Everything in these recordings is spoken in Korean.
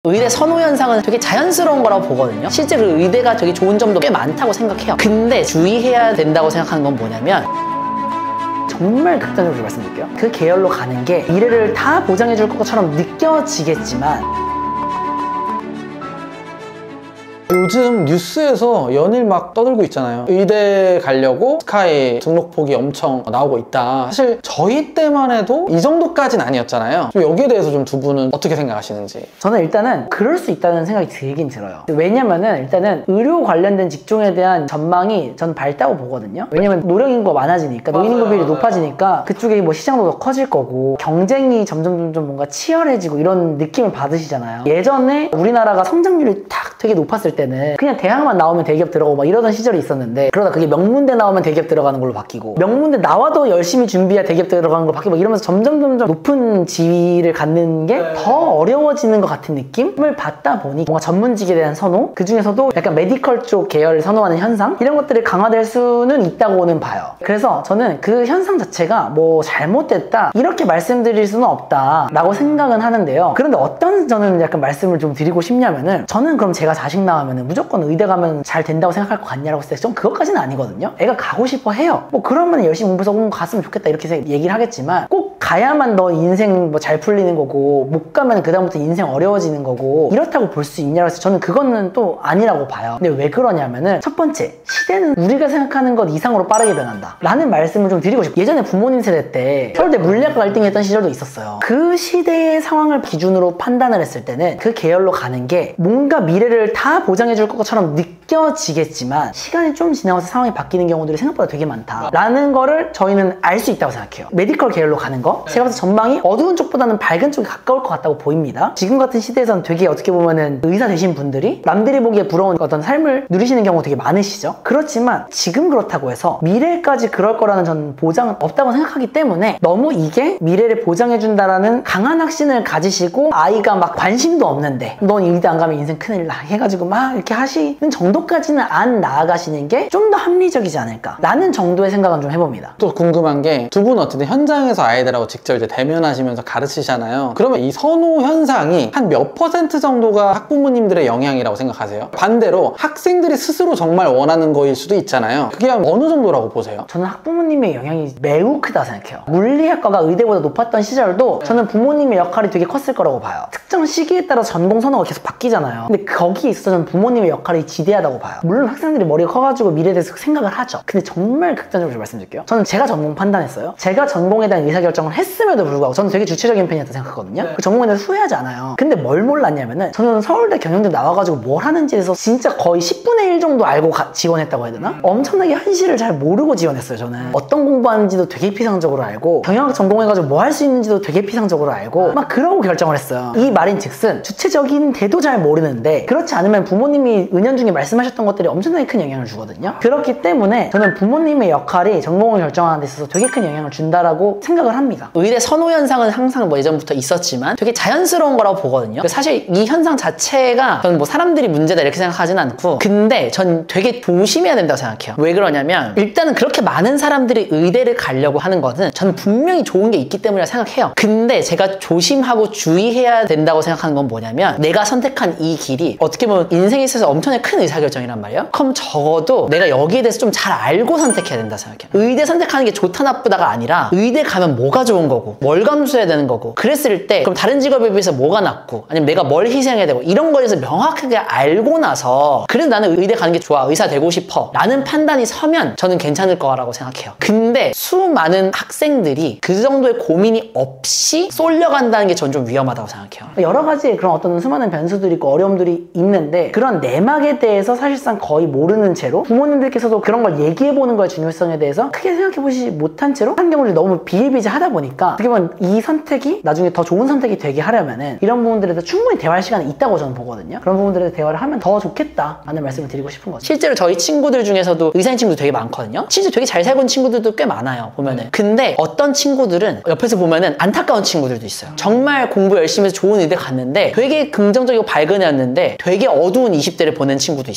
의대 선호 현상은 되게 자연스러운 거라고 보거든요. 실제로 의대가 되게 좋은 점도 꽤 많다고 생각해요. 근데 주의해야 된다고 생각하는 건 뭐냐면, 정말 극단적으로 말씀드릴게요. 그 계열로 가는 게 미래를 다 보장해 줄 것처럼 느껴지겠지만, 요즘 뉴스에서 연일 막 떠들고 있잖아요. 의대 가려고 스카이 등록폭이 엄청 나오고 있다. 사실 저희 때만 해도 이 정도까지는 아니었잖아요. 좀 여기에 대해서 좀 두 분은 어떻게 생각하시는지. 저는 일단은 그럴 수 있다는 생각이 들긴 들어요. 왜냐면은 일단은 의료 관련된 직종에 대한 전망이 전 밝다고 보거든요. 왜냐면 노령 인구가 많아지니까, 노인 인구 비율이 높아지니까 그쪽에 뭐 시장도 더 커질 거고, 경쟁이 점점 뭔가 치열해지고 이런 느낌을 받으시잖아요. 예전에 우리나라가 성장률이 딱 되게 높았을 때는 그냥 대학만 나오면 대기업 들어가고 막 이러던 시절이 있었는데, 그러다 그게 명문대 나오면 대기업 들어가는 걸로 바뀌고, 명문대 나와도 열심히 준비해야 대기업 들어가는 걸로 바뀌고, 이러면서 점점 높은 지위를 갖는 게 더 어려워지는 것 같은 느낌을 받다 보니, 뭔가 전문직에 대한 선호, 그 중에서도 약간 메디컬 쪽 계열을 선호하는 현상, 이런 것들이 강화될 수는 있다고는 봐요. 그래서 저는 그 현상 자체가 뭐 잘못됐다 이렇게 말씀드릴 수는 없다 라고 생각은 하는데요. 그런데 어떤 저는 약간 말씀을 좀 드리고 싶냐면은, 저는 그럼 제가 자식 낳으면은 무조건 의대 가면 잘 된다고 생각할 것 같냐라고 했을 때 좀 그것까지는 아니거든요. 애가 가고 싶어 해요. 뭐 그러면 열심히 공부해서 갔으면 좋겠다 이렇게 얘기를 하겠지만, 꼭 가야만 너 인생 뭐 잘 풀리는 거고, 못 가면 그다음부터 인생 어려워지는 거고, 이렇다고 볼 수 있냐고 해서 저는 그거는 또 아니라고 봐요. 근데 왜 그러냐면은, 첫 번째, 시대는 우리가 생각하는 것 이상으로 빠르게 변한다 라는 말씀을 좀 드리고 싶어요. 예전에 부모님 세대 때 서울대 물리학과 1등 했던 시절도 있었어요. 그 시대의 상황을 기준으로 판단을 했을 때는 그 계열로 가는 게 뭔가 미래를 다 보장해 줄 것처럼 느껴지겠지만, 시간이 좀 지나서 상황이 바뀌는 경우들이 생각보다 되게 많다 라는 거를 저희는 알 수 있다고 생각해요. 메디컬 계열로 가는 거, 제가 봐서 전망이 어두운 쪽보다는 밝은 쪽에 가까울 것 같다고 보입니다. 지금 같은 시대에서는 되게 어떻게 보면은 의사 되신 분들이 남들이 보기에 부러운 어떤 삶을 누리시는 경우가 되게 많으시죠. 그렇지만 지금 그렇다고 해서 미래까지 그럴 거라는 저는 보장은 없다고 생각하기 때문에, 너무 이게 미래를 보장해준다라는 강한 확신을 가지시고 아이가 막 관심도 없는데 넌 의대 안 가면 인생 큰일 나 해가지고 막 이렇게 하시는 정도까지는 안 나아가시는 게 좀 더 합리적이지 않을까 라는 정도의 생각은 좀 해봅니다. 또 궁금한 게, 두 분은 어쨌든 현장에서 아이들하고 직접 이제 대면하시면서 가르치잖아요. 그러면 이 선호 현상이 한 몇 % 정도가 학부모님들의 영향이라고 생각하세요? 반대로 학생들이 스스로 정말 원하는 거일 수도 있잖아요. 그게 한 어느 정도라고 보세요? 저는 학부모님의 영향이 매우 크다 생각해요. 물리학과가 의대보다 높았던 시절도 저는 부모님의 역할이 되게 컸을 거라고 봐요. 특정 시기에 따라 전공 선호가 계속 바뀌잖아요. 근데 거기에 있어서 저는 부모님의 역할이 지대하다고 봐요. 물론 학생들이 머리가 커가지고 미래에 대해서 생각을 하죠. 근데 정말 극단적으로 말씀드릴게요. 저는 제가 전공 판단했어요. 제가 전공에 대한 의사결정을 했음에도 불구하고 저는 되게 주체적인 편이었다 생각하거든요. 그 전공에 대해서 후회하지 않아요. 근데 뭘 몰랐냐면은, 저는 서울대 경영대 나와가지고 뭘 하는지에 대해서 진짜 거의 10분의 1 정도 알고 지원했다고 해야 되나? 엄청나게 현실을 잘 모르고 지원했어요. 저는 어떤 공부하는지도 되게 피상적으로 알고, 경영학 전공해가지고 뭐 할 수 있는지도 되게 피상적으로 알고, 막 그러고 결정을 했어요. 이 말인 즉슨 주체적인데도 잘 모르는데, 그렇지 않으면 부모님이 은연중에 말씀하셨던 것들이 엄청나게 큰 영향을 주거든요. 그렇기 때문에 저는 부모님의 역할이 전공을 결정하는 데 있어서 되게 큰 영향을 준다라고 생각을 합니다. 의대 선호 현상은 항상 뭐 예전부터 있었지만 되게 자연스러운 거라고 보거든요. 사실 이 현상 자체가 저는 뭐 사람들이 문제다 이렇게 생각하지는 않고, 근데 전 되게 조심해야 된다고 생각해요. 왜 그러냐면, 일단은 그렇게 많은 사람들이 의대를 가려고 하는 것은 저는 분명히 좋은 게 있기 때문이라 생각해요. 근데 제가 조심하고 주의해야 된다고 생각하는 건 뭐냐면, 내가 선택한 이 길이 어떻게 보면 인생에 있어서 엄청나게 큰 의사결정이란 말이에요. 그럼 적어도 내가 여기에 대해서 좀 잘 알고 선택해야 된다 생각해요. 의대 선택하는 게 좋다 나쁘다가 아니라, 의대 가면 뭐가 좋은 거고 뭘 감수해야 되는 거고, 그랬을 때 그럼 다른 직업에 비해서 뭐가 낫고, 아니면 내가 뭘 희생해야 되고, 이런 거에 대해서 명확하게 알고 나서 그래도 나는 의대 가는 게 좋아, 의사 되고 싶어 라는 판단이 서면 저는 괜찮을 거라고 생각해요. 근데 수많은 학생들이 그 정도의 고민이 없이 쏠려간다는 게 전 좀 위험하다고 생각해요. 여러 가지 그런 어떤 수많은 변수들이 있고 어려움들이 있는데, 그런 내막에 대해서 사실상 거의 모르는 채로 부모님들께서도 그런 걸 얘기해보는 거의 중요성에 대해서 크게 생각해보지 못한 채로 한 경우를 너무 비일비재하다 보니까, 어떻게 보면 이 선택이 나중에 더 좋은 선택이 되게 하려면은 이런 부분들에 대해서 충분히 대화할 시간이 있다고 저는 보거든요. 그런 부분들에 대해서 대화를 하면 더 좋겠다 라는 말씀을 드리고 싶은 거죠. 실제로 저희 친구들 중에서도 의사인 친구도 되게 많거든요. 실제 되게 잘 살고 있는 친구들도 꽤 많아요, 보면은. 근데 어떤 친구들은 옆에서 보면은 안타까운 친구들도 있어요. 정말 공부 열심히 해서 좋은 의대 갔는데 되게 긍정적이고 밝은 애였는데 되게 어두운 20대를 보낸 친구도 있어요.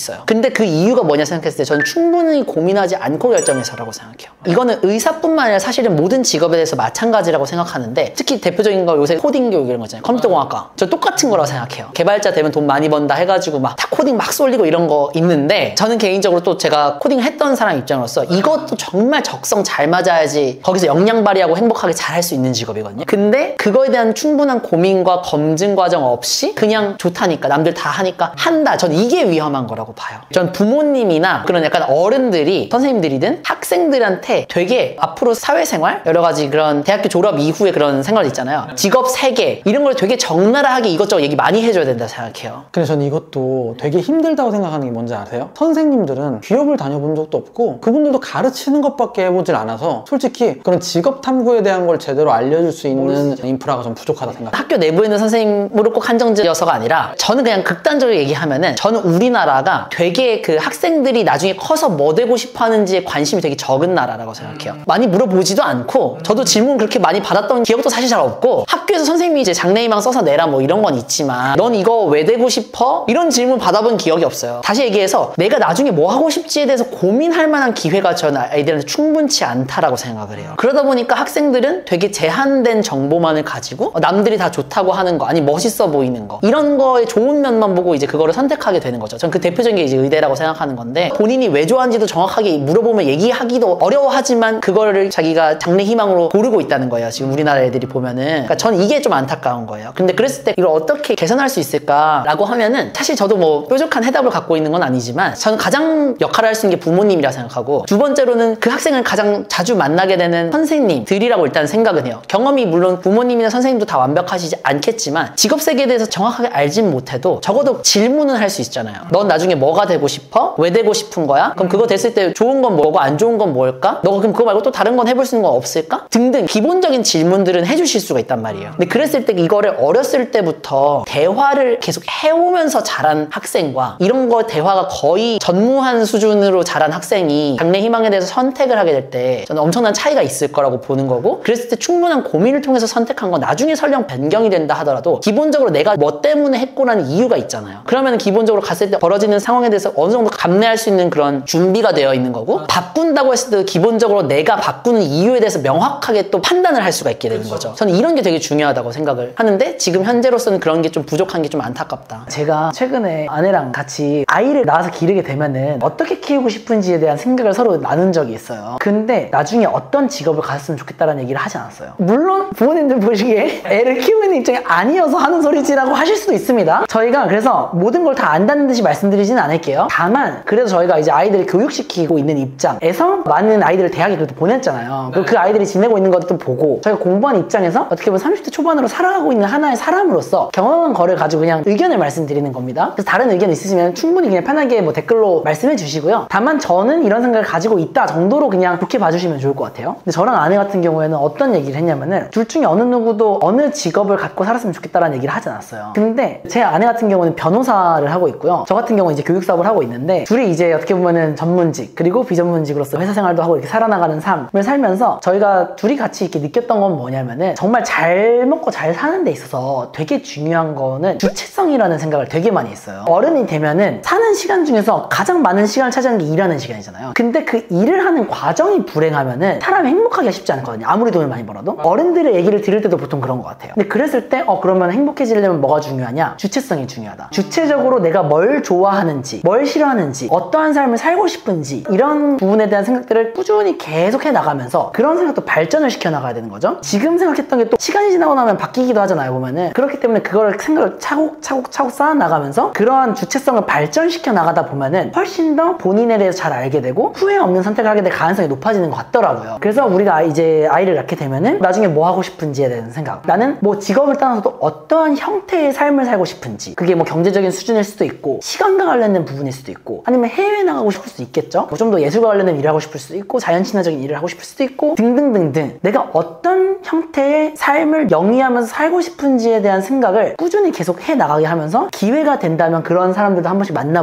있어요. 근데 그 이유가 뭐냐 생각했을 때 저는 충분히 고민하지 않고 결정해서라고 생각해요. 이거는 의사뿐만 아니라 사실은 모든 직업에 대해서 마찬가지라고 생각하는데, 특히 대표적인 거 요새 코딩 교육 이런 거 있잖아요. 컴퓨터공학과. 저 똑같은 거라고 생각해요. 개발자 되면 돈 많이 번다 해가지고 막 다 코딩 막 쏠리고 이런 거 있는데, 저는 개인적으로 또 제가 코딩 했던 사람 입장으로서 이것도 정말 적성 잘 맞아야지 거기서 역량 발휘하고 행복하게 잘할 수 있는 직업이거든요. 근데 그거에 대한 충분한 고민과 검증 과정 없이 그냥 좋다니까 남들 다 하니까 한다. 전 이게 위험한 거라고 봐요. 전 부모님이나 그런 약간 어른들이, 선생님들이든 학생들한테 되게 앞으로 사회생활, 여러 가지 그런 대학교 졸업 이후에 그런 생활 있잖아요. 직업 세계 이런 걸 되게 적나라하게 이것저것 얘기 많이 해줘야 된다 생각해요. 근데 저는 이것도 되게 힘들다고 생각하는 게 뭔지 아세요? 선생님들은 기업을 다녀본 적도 없고 그분들도 가르치는 것밖에 해보질 않아서 솔직히 그런 직업 탐구에 대한 걸 제대로 알려줄 수 있는 인프라가 좀 부족하다 생각해요. 학교 내부에 있는 선생님으로 꼭 한정지어서가 아니라, 저는 그냥 극단적으로 얘기하면은 저는 우리나라가 되게 그 학생들이 나중에 커서 뭐 되고 싶어 하는지에 관심이 되게 적은 나라라고 생각해요. 많이 물어보지도 않고, 저도 질문 그렇게 많이 받았던 기억도 사실 잘 없고, 학교에서 선생님이 이제 장래희망 써서 내라 뭐 이런 건 있지만 넌 이거 왜 되고 싶어? 이런 질문 받아본 기억이 없어요. 다시 얘기해서 내가 나중에 뭐 하고 싶지에 대해서 고민할 만한 기회가 저는 아이들한테 충분치 않다라고 생각을 해요. 그러다 보니까 학생들은 되게 제한된 정보만을 가지고 남들이 다 좋다고 하는 거, 아니 멋있어 보이는 거, 이런 거에 좋은 면만 보고 이제 그거를 선택하게 되는 거죠. 전 그 대표적인 게 이제 의대라고 생각하는 건데, 본인이 왜 좋아하는지도 정확하게 물어보면 얘기하기도 어려워하지만 그거를 자기가 장래 희망으로 고르고 있다는 거예요. 지금 우리나라 애들이 보면은. 그러니까 전 이게 좀 안타까운 거예요. 근데 그랬을 때 이걸 어떻게 개선할 수 있을까라고 하면은, 사실 저도 뭐 뾰족한 해답을 갖고 있는 건 아니지만 저는 가장 역할을 할 수 있는 게 부모님이라 생각하고, 두 번째로는 그 학생을 가장 자주 만나게 되는 선생님들이라고 일단 생각은 해요. 경험이 물론 부모님이나 선생님도 다 완벽하시지 않겠지만 직업 세계에 대해서 정확하게 알진 못해도 적어도 질문은 할 수 있잖아요. 넌 나중에 뭐가 되고 싶어? 왜 되고 싶은 거야? 그럼 그거 됐을 때 좋은 건 뭐고 안 좋은 건 뭘까? 너가 그럼 그거 말고 또 다른 건 해볼 수 있는 건 없을까? 등등 기본적인 질문들은 해주실 수가 있단 말이에요. 근데 그랬을 때 이거를 어렸을 때부터 대화를 계속 해오면서 자란 학생과 이런 거 대화가 거의 전무한 수준으로 자란 학생이 장래 희망에 대해서 선택을 하게 될 때 저는 엄청난 차이가 있을 거라고 보는 거고, 그랬을 때 충분한 고민을 통해서 선택한 건 나중에 설령 변경이 된다 하더라도 기본적으로 내가 뭐 때문에 했고라는 이유가 있잖아요. 그러면 기본적으로 갔을 때 벌어지는 상황에 대해서 어느 정도 감내할 수 있는 그런 준비가 되어 있는 거고, 바꾼다고 했을 때 기본적으로 내가 바꾸는 이유에 대해서 명확하게 또 판단을 할 수가 있게 되는 거죠. 저는 이런 게 되게 중요하다고 생각을 하는데, 지금 현재로서는 그런 게 좀 부족한 게 좀 안타깝다. 제가 최근에 아내랑 같이 아이를 낳아서 기르게 되면은 어떻게 키우고 싶은지에 대한 생각을 서로 나눈 적이 있어요. 근데 나중에 어떤 직업을 가졌으면 좋겠다라는 얘기를 하지 않았어요. 물론 부모님들 보시기에 애를 키우는 입장이 아니어서 하는 소리지라고 하실 수도 있습니다. 저희가 그래서 모든 걸 다 안다는 듯이 말씀드리지는 않을게요. 다만 그래도 저희가 이제 아이들을 교육시키고 있는 입장에서 많은 아이들을 대학에 그래도 보냈잖아요. 그리고 그 아이들이 지내고 있는 것도 보고, 저희가 공부하는 입장에서 어떻게 보면 30대 초반으로 살아가고 있는 하나의 사람으로서 경험한 거를 가지고 그냥 의견을 말씀드리는 겁니다. 그래서 다른 의견 있으시면 충분히 그냥 편하게 뭐 댓글로 말씀해 주시고요. 다만 저는 이런 생각을 가지고 있다 정도로 그냥 좋게 봐주시면 좋을 것 같아요. 근데 저랑 아내 같은 경우에는 어떤 얘기를 했냐면은, 둘 중에 어느 누구도 어느 직업을 갖고 살았으면 좋겠다라는 얘기를 하지 않았어요. 근데 제 아내 같은 경우는 변호사를 하고 있고요. 저 같은 경우는 이제 교육 사업을 하고 있는데, 둘이 이제 어떻게 보면은 전문직 그리고 비전문직으로서 회사 생활도 하고 이렇게 살아나가는 삶을 살면서 저희가 둘이 같이 이렇게 느꼈던 건 뭐냐면은, 정말 잘 먹고 잘 사는 데 있어서 되게 중요한 거는 주체성이라는 생각을 되게 많이 했어요. 어른이 되면은 사는 시간 중에서 가장 많은 시간을 차지하는 게 일하는 시간이잖아요. 근데 그 일을 하는 과정이 불행하면은 사람이 행복하기가 쉽지 않거든요. 아무리 돈을 많이 벌어도. 어른들의 얘기를 들을 때도 보통 그런 것 같아요. 근데 그랬을 때 그러면 행복해지려면 뭐가 중요하냐? 주체성이 중요하다. 주체적으로 내가 뭘 좋아하는지, 뭘 싫어하는지, 어떠한 삶을 살고 싶은지, 이런 부분에 대한 생각들을 꾸준히 계속해 나가면서 그런 생각도 발전을 시켜 나가야 되는 거죠. 지금 생각했던 게 또 시간이 지나고 나면 바뀌기도 하잖아요, 보면은. 그렇기 때문에 그거를 생각을 차곡차곡 쌓아 나가면서 그러한 주체성을 발전시켜 나가다 보면은 훨씬 더 본인에 대해서 잘 알게 되고 후회 없는 선택을 하게 될 가능성이 높아지는 것 같더라고요. 그래서 우리가 이제 아이를 낳게 되면은 나중에 뭐 하고 싶은지에 대한 생각, 나는 뭐 직업을 떠나서도 어떠한 형태의 삶을 살고 싶은지, 그게 뭐 경제적인 수준일 수도 있고 시간과 관련된 부분일 수도 있고, 아니면 해외에 나가고 싶을 수도 있겠죠. 뭐 좀 더 예술과 관련된 일을 하고 싶을 수도 있고, 자연 친화적인 일을 하고 싶을 수도 있고, 등등등등. 내가 어떤 형태의 삶을 영위하면서 살고 싶은지에 대한 생각을 꾸준히 계속 해 나가게 하면서 기회가 된다면 그런 사람들도 한 번씩 만나보고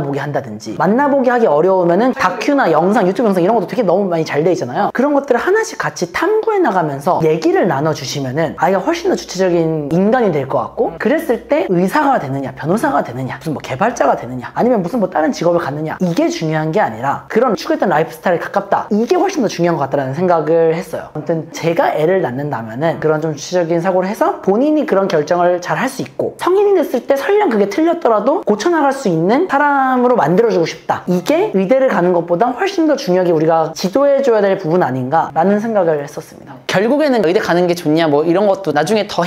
만나보기 한다든지, 만나보기 하기 어려우면은 다큐나 영상, 유튜브 영상 이런 것도 되게 너무 많이 잘 돼 있잖아요. 그런 것들을 하나씩 같이 탐구해 나가면서 얘기를 나눠주시면은 아이가 훨씬 더 주체적인 인간이 될 것 같고, 그랬을 때 의사가 되느냐, 변호사가 되느냐, 무슨 뭐 개발자가 되느냐, 아니면 무슨 뭐 다른 직업을 갖느냐, 이게 중요한 게 아니라 그런 추구했던 라이프스타일에 가깝다, 이게 훨씬 더 중요한 것 같다라는 생각을 했어요. 아무튼 제가 애를 낳는다면은 그런 좀 주체적인 사고를 해서 본인이 그런 결정을 잘 할 수 있고, 성인이 됐을 때 설령 그게 틀렸더라도 고쳐나갈 수 있는 사람으로 만들어주고 싶다, 이게 의대를 가는 것보다 훨씬 더 중요하게 우리가 지도해줘야 될 부분 아닌가라는 생각을 했었습니다. 결국에는 의대 가는 게 좋냐 뭐 이런 것도 나중에 더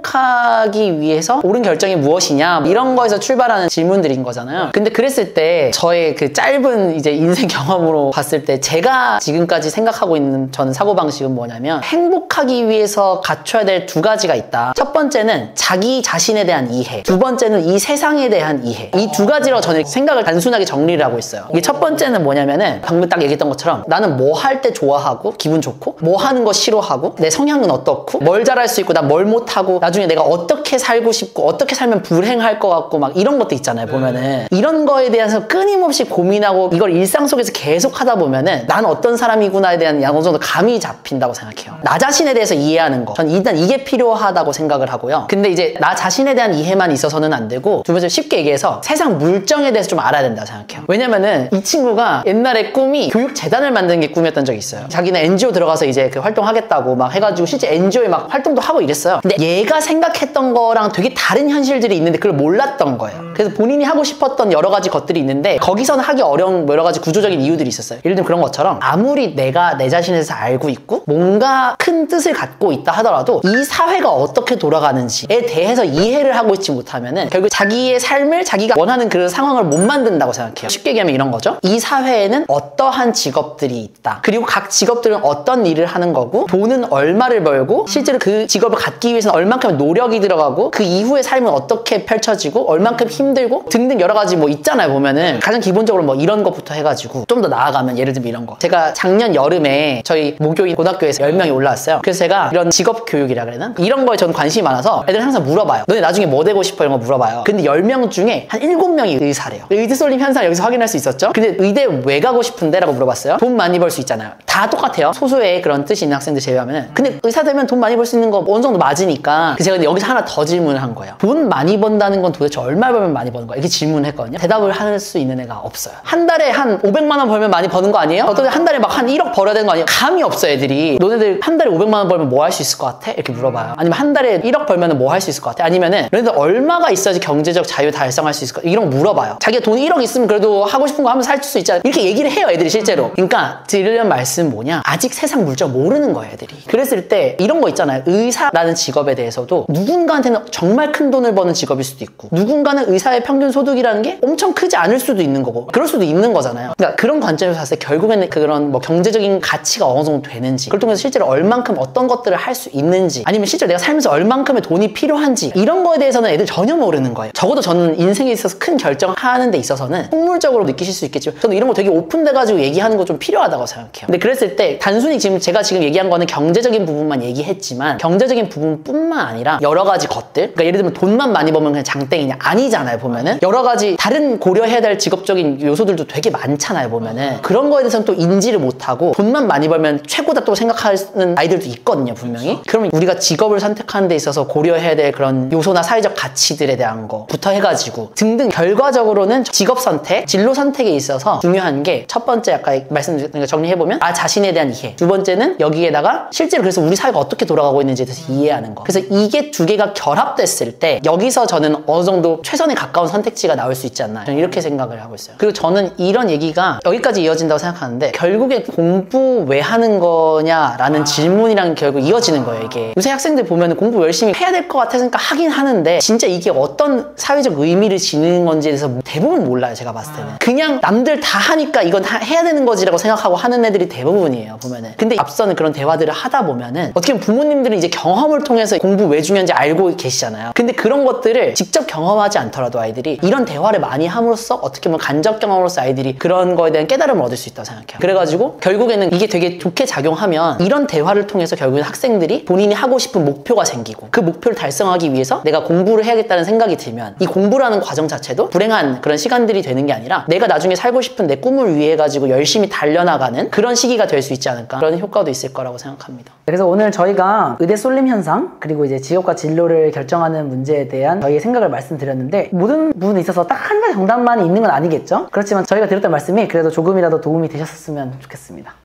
행복하기 위해서 옳은 결정이 무엇이냐 이런 거에서 출발하는 질문들인 거잖아요. 근데 그랬을 때 저의 그 짧은 이제 인생 경험으로 봤을 때 제가 지금까지 생각하고 있는 저는 사고방식은 뭐냐면, 행복하기 위해서 갖춰야 될 두 가지가 있다. 첫 번째는 자기 자신에 대한 이해, 두 번째는 이 세상에 대한 이해. 이 두 가지로 저는 생각을 단순하게 정리를 하고 있어요. 이게 첫 번째는 뭐냐면은 방금 딱 얘기했던 것처럼 나는 뭐 할 때 좋아하고 기분 좋고, 뭐 하는 거 싫어하고, 내 성향은 어떻고, 뭘 잘할 수 있고 난 뭘 못하고, 나중에 내가 어떻게 살고 싶고 어떻게 살면 불행할 것 같고 막 이런 것도 있잖아요. 보면은 이런 거에 대해서 끊임없이 고민하고 이걸 일상 속에서 계속 하다 보면은 난 어떤 사람이구나에 대한 어느 정도 감이 잡힌다고 생각해요. 나 자신에 대해서 이해하는 거, 전 일단 이게 필요하다고 생각을 하고요. 근데 이제 나 자신에 대한 이해만 있어서는 안 되고, 두 번째 쉽게 얘기해서 세상 물정에 대해서 좀 알아야 된다고 생각해요. 왜냐면은 이 친구가 옛날에 꿈이 교육재단을 만드는 게 꿈이었던 적이 있어요. 자기는 NGO 들어가서 이제 그 활동하겠다고 막 해가지고 실제 NGO에 막 활동도 하고 이랬어요. 근데 얘가 생각했던 거랑 되게 다른 현실들이 있는데 그걸 몰랐던 거예요. 그래서 본인이 하고 싶었던 여러 가지 것들이 있는데 거기서는 하기 어려운 여러 가지 구조적인 이유들이 있었어요. 예를 들면 그런 것처럼 아무리 내가 내 자신에 대해서 알고 있고 뭔가 큰 뜻을 갖고 있다 하더라도 이 사회가 어떻게 돌아가는지에 대해서 이해를 하고 있지 못하면은 결국 자기의 삶을 자기가 원하는 그런 상황을 못 만든다고 생각해요. 쉽게 얘기하면 이런 거죠. 이 사회에는 어떠한 직업들이 있다. 그리고 각 직업들은 어떤 일을 하는 거고, 돈은 얼마를 벌고, 실제로 그 직업을 갖기 위해서는 얼만큼 노력이 들어가고, 그 이후의 삶은 어떻게 펼쳐지고, 얼만큼 힘들고 등등 여러 가지 뭐 있잖아요. 보면은 가장 기본적으로 뭐 이런 것부터 해가지고 좀 더 나아가면 예를 들면 이런 거. 제가 작년 여름에 저희 모교인 고등학교에서 10명이 올라왔어요. 그래서 제가 이런 직업 교육이라 그래나? 이런 거에 저는 관심이 많아서 애들 항상 물어봐요. 너네 나중에 뭐 되고 싶어? 이런 거 물어봐요. 근데 10명 중에 한 7명이 의사래요. 의드솔림 현상을 여기서 확인할 수 있었죠. 근데 의대 왜 가고 싶은데? 라고 물어봤어요. 돈 많이 벌 수 있잖아요. 다 똑같아요. 소수의 그런 뜻이 있는 학생들 제외하면은. 근데 의사 되면 돈 많이 벌 수 있는 거 어느 정도 맞으니까. 그래서 제가 여기서 하나 더 질문을 한 거예요. 돈 많이 번다는 건 도대체 얼마 벌면 많이 버는 거야? 이렇게 질문을 했거든요. 대답을 할 수 있는 애가 없어요. 한 달에 한 500만 원 벌면 많이 버는 거 아니에요? 어떤 한 달에 막 한 1억 벌어야 되는 거 아니에요? 감이 없어 애들이. 너네들 한 달에 500만 원 벌면 뭐 할 수 있을 것 같아? 이렇게 물어봐요. 아니면 한 달에 1억 벌면 뭐 할 수 있을 것 같아? 아니면은 너네들 얼마가 있어야지 경제적 자유 달성할 수 있을 것 같아? 이런 거 물어봐요. 자기가 돈 1억 있으면 그래도 하고 싶은 거 하면 살 수 있잖아. 이렇게 얘기를 해요 애들이 실제로. 그러니까 드리려는 말씀은 뭐냐, 아직 세상 물정 모르는 거예요 애들이. 그랬을 때 이런 거 있잖아요. 의사라는 직업에 대해서도 누군가한테는 정말 큰 돈을 버는 직업일 수도 있고, 누군가는 의사의 평균 소득이라는 게 엄청 크지 않을 수도 있는 거고, 그럴 수도 있는 거잖아요. 그러니까 그런 관점에서 봤을 때 결국에는 그런 뭐 경제적인 가치가 어느 정도 되는지, 그걸 통해서 실제로 얼만큼 어떤 것들을 할 수 있는지, 아니면 실제로 내가 살면서 얼만큼의 돈이 필요한지, 이런 거에 대해서는 애들 전혀 모르는 거예요. 적어도 저는 인생에 있어서 큰 결정하는 데 있어서는 속물적으로 느끼실 수 있겠지만 저는 이런 거 되게 오픈돼가지고 얘기하는 거 좀 필요하다고 생각해요. 근데 그랬을 때 단순히 지금 제가 지금 얘기한 거는 경제적인 부분만 얘기했지만, 경제적인 부분뿐만 아니라 여러 가지 것들, 그러니까 예를 들면 돈만 많이 벌면 그냥 장땡이냐? 아니잖아요. 보면은 여러 가지 다른 고려해야 될 직업적인 요소들도 되게 많잖아요. 보면은 그런 거에 대해서는 또 인지를 못하고 돈만 많이 벌면 최고다 또 생각하는 아이들도 있거든요. 분명히. 그러면 우리가 직업을 선택하는 데 있어서 고려해야 될 그런 요소나 사회적 가치들에 대한 거부터 해가지고 등등, 결과적으로는 직업 선택, 진로 선택에 있어서 중요한 게, 첫 번째 아까 말씀드린 거 정리해보면 나 자신에 대한 이해, 두 번째는 여기에다가 실제로 그래서 우리 사회가 어떻게 돌아가고 있는지에 대해서 이해하는 거. 그래서 이게 두 개가 결합됐을 때 여기서 저는 어느 정도 최선에 가까운 선택지가 나올 수 있지 않나, 저는 이렇게 생각을 하고 있어요. 그리고 저는 이런 얘기가 여기까지 이어진다고 생각하는데, 결국에 공부 왜 하는 거냐라는 질문이랑 결국 이어지는 거예요. 이게 요새 학생들 보면 공부 열심히 해야 될 것 같으니까 하긴 하는데 진짜 이게 어떤 사회적 의미를 지니는 건지에 대해서 대부분 몰라요. 제가 봤을 때는 그냥 남들 다 하니까 이건 해야 되는 거지라고 생각하고 하는 애들이 대부분이에요. 보면은. 근데 앞서는 그런 대화들을 하다 보면은 어떻게 보면 부모님들은 이제 경험을 통해서 공부 왜 중요한지 알고 계시잖아요. 근데 그런 것들을 직접 경험하지 않더라도 아이들이 이런 대화를 많이 함으로써 어떻게 보면 간접 경험으로써 아이들이 그런 거에 대한 깨달음을 얻을 수 있다고 생각해요. 그래가지고 결국에는 이게 되게 좋게 작용하면 이런 대화를 통해서 결국엔 학생들이 본인이 하고 싶은 목표가 생기고, 그 목표를 달성하기 위해서 내가 공부를 해야겠다는 생각이 들면 이 공부라는 과정 자체도 불행한 그런 시간 시간들이 되는 게 아니라 내가 나중에 살고 싶은 내 꿈을 위해 가지고 열심히 달려나가는 그런 시기가 될 수 있지 않을까, 그런 효과도 있을 거라고 생각합니다. 그래서 오늘 저희가 의대 쏠림 현상 그리고 이제 직업과 진로를 결정하는 문제에 대한 저희의 생각을 말씀드렸는데, 모든 부분에 있어서 딱 한 가지 정답만 있는 건 아니겠죠? 그렇지만 저희가 드렸던 말씀이 그래도 조금이라도 도움이 되셨으면 좋겠습니다.